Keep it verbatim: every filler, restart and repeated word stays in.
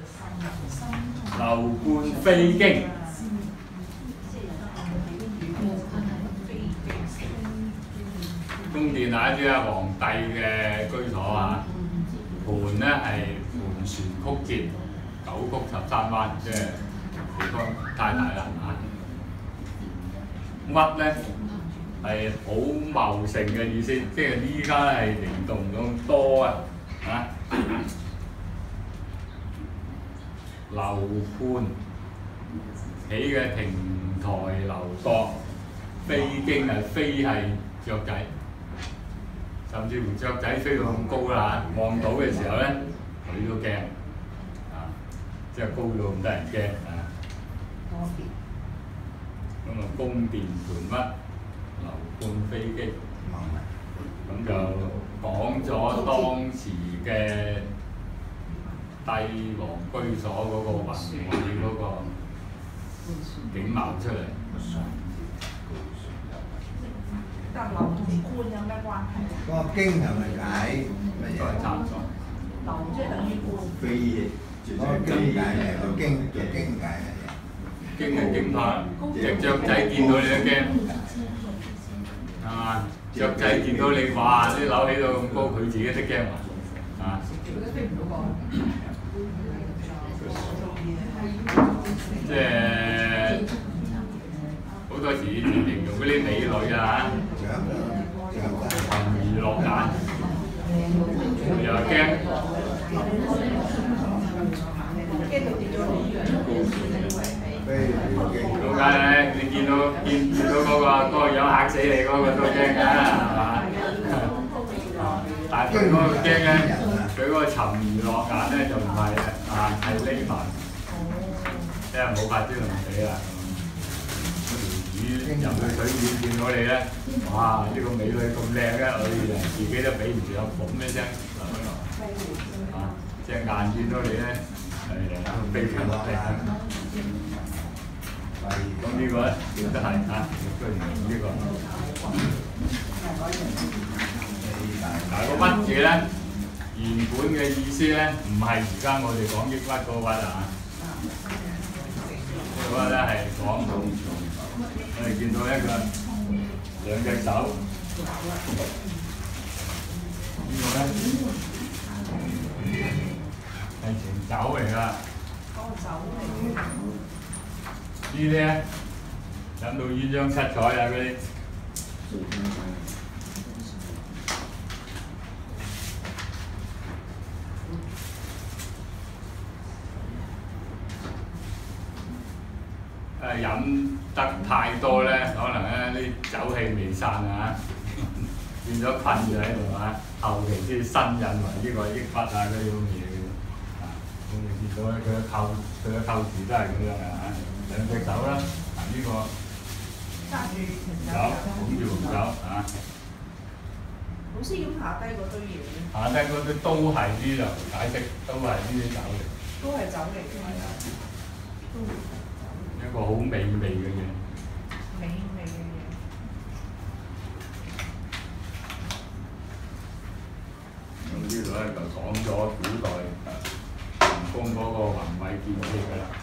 樓觀飛經。宮殿大家知啦，皇帝嘅居所啊。盤咧係盤旋曲折，九曲十三彎，即係地方太大啦嚇。鬱咧係好茂盛嘅意思，即係依家係靈動咁多啊嚇。樓觀起嘅亭台樓閣，飛經係飛係雀仔。甚至乎雀仔飛到咁高啦，望到嘅時候咧，佢都驚啊！即係高到咁得人驚啊！咁啊，宮殿盤鬱，樓觀飛經，咁就講咗當時嘅帝王居所嗰個宏偉嗰個景貌出嚟。 但樓同觀有咩關係？ 嗰個經係咪解乜嘢？ 差唔多。 樓即係等於觀。 飛嗰個經解係個經嘅經解係嘢。 經係驚怕，隻雀仔見到你都驚，係嘛？雀仔見到你，哇！啲樓起到咁高，佢自己都驚啊！啊！即係好多時形容嗰啲美女啊，沉魚落眼，又驚。點解咧？你見到見見到嗰個嗰個樣嚇死你嗰個都驚㗎，係嘛？但係佢嗰個驚咧，佢嗰個沉魚落眼咧就唔係啊，係匿埋，即係冇法子同死啦。嗰條魚入去水面見到你咧，哇！呢個美女咁靚嘅，哎呀，自己都比唔住，有嘣一聲流咗落嚟，啊！隻眼見到你咧，係啊，飛上落嚟。咁呢個咧亦都係啊，居然用呢個。嗱個鬱字咧，原本嘅意思咧，唔係而家我哋講抑鬱嗰個鬱啊。呢個鬱咧係講我哋見到一個兩隻手，呢個咧係條酒嚟㗎。 嗰個酒嚟嘅。 呢啲咧飲到鴛鴦七彩啊！嗰啲誒飲得太多咧，可能咧啲酒氣未散啊，變咗困住喺度啊，後期先呻引為呢個抑鬱啊嗰啲咁嘅嘢嘅啊。咁你見到咧，佢嘅構佢嘅構字都係咁樣嘅嚇。兩隻手啦，嗱呢個手捧住紅酒啊。 老師咁下低嗰堆嘢咧？ 下低嗰堆都係呢度解釋，都係呢啲酒嚟。 都係酒嚟嘅。係啊。 一個好美味嘅嘢。 美味嘅嘢。 咁呢度咧就講咗古代皇宮嗰個宏偉建設㗎啦。